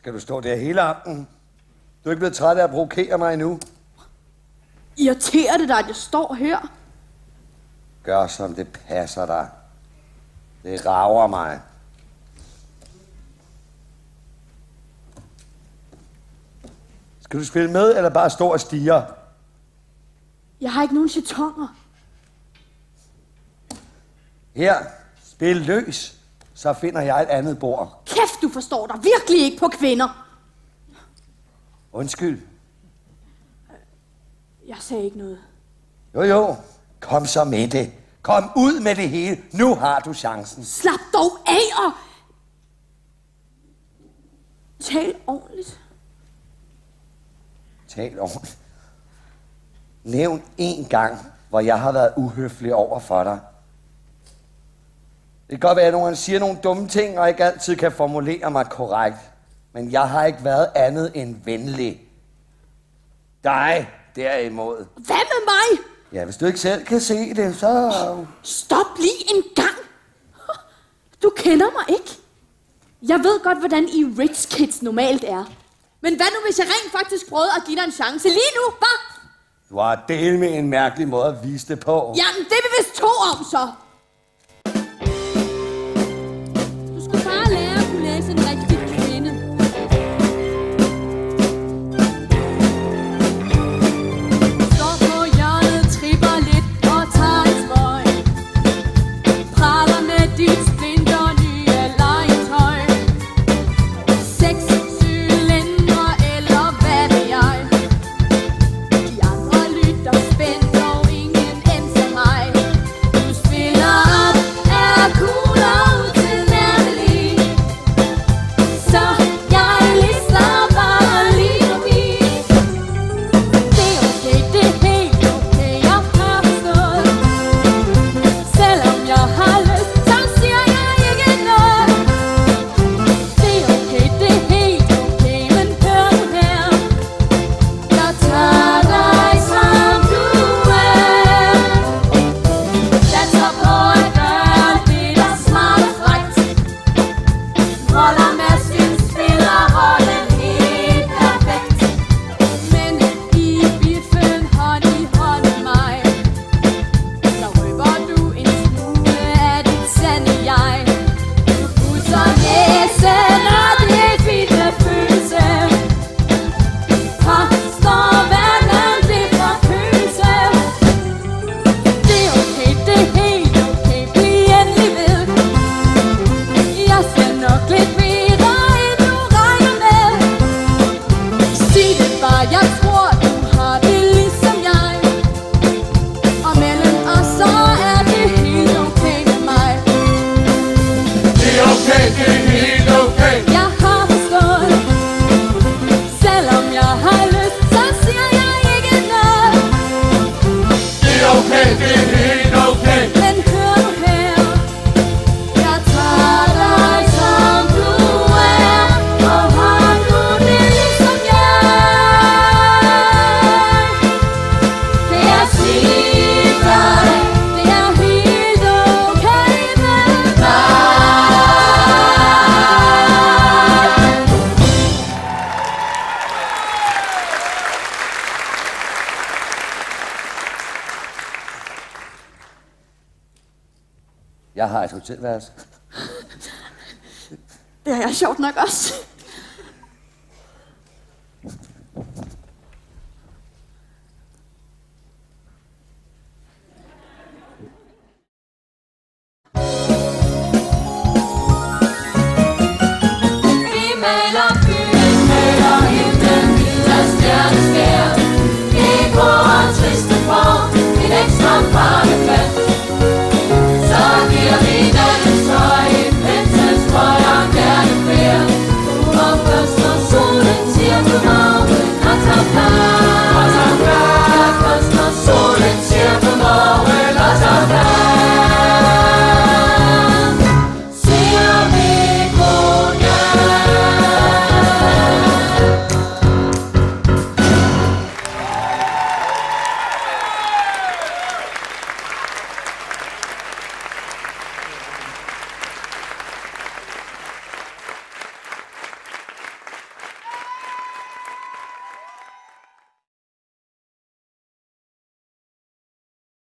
Skal du stå der hele aftenen? Du er ikke blevet træt af at provokere mig endnu. Irriterer det dig, at jeg står her? Gør, som det passer dig. Det rager mig. Skal du spille med, eller bare stå og stirre? Jeg har ikke nogen jetoner. Her, spil løs, så finder jeg et andet bord. Kæft, du forstår dig virkelig ikke på kvinder. Undskyld. Jeg sagde ikke noget. Jo, kom så med det. Kom ud med det hele. Nu har du chancen. Slap dog af og... Tal ordentligt. Tal ordentligt. Nævn én gang, hvor jeg har været uhøflig over for dig. Det kan godt være, at nogen siger nogle dumme ting, og ikke altid kan formulere mig korrekt. Men jeg har ikke været andet end venlig. Dig, derimod. Hvad med mig? Ja, hvis du ikke selv kan se det, så... Stop lige en gang. Du kender mig ikke. Jeg ved godt, hvordan I rich kids normalt er. Men hvad nu, hvis jeg rent faktisk prøvede at give dig en chance lige nu, hva'? Du har delt med en mærkelig måde at vise det på. Jamen, det er vi vist to om, så. Du skulle bare lære at kunne læse en rigtig kvinde. Står på hjørnet, tripper lidt og tager en smøg. Praler med dit splinter nye legetøj. 6 cylindre eller hvad ved jeg. De andre lytter spændt og ingen end til mig. Du spiller op af kugler ud til nærmelig. Så jeg lister bare lige forbi. Det er okay, det er helt okay, jeg har forstået. Selvom jeg har lyst, så siger jeg ikke noget. Det er okay, det er helt okay, men hør nu her. Jeg tager dig som du er. Satser på at gøre det, der er smart og frækt. Holder masken, spiller rollen helt perfekt. Men i biffen, hånd i hånd med mig, så røber du en smule af dit sande jeg. Du pudser næsen, og det er fint med følelse. Koster vandet, det får følelse. Det er okay, det er helt okay, bliv endelig ved. Jeg ser nok lidt mere, end du regner med. Sig det bare, jeg tror, du har det ligesom jeg. Og mellem os, så er det helt okay med mig. Det er okay, det er helt okay. Jeg har forstået. Selvom jeg har lyst, så siger jeg ikke noget. Det er okay, det er helt okay. Men hør nu her. Jeg tager dig som du er. Og har du det ligesom jeg, kan jeg sige dig, det er helt okay med mig. Jeg har et hotelværelse. Det har jeg sjovt nok også.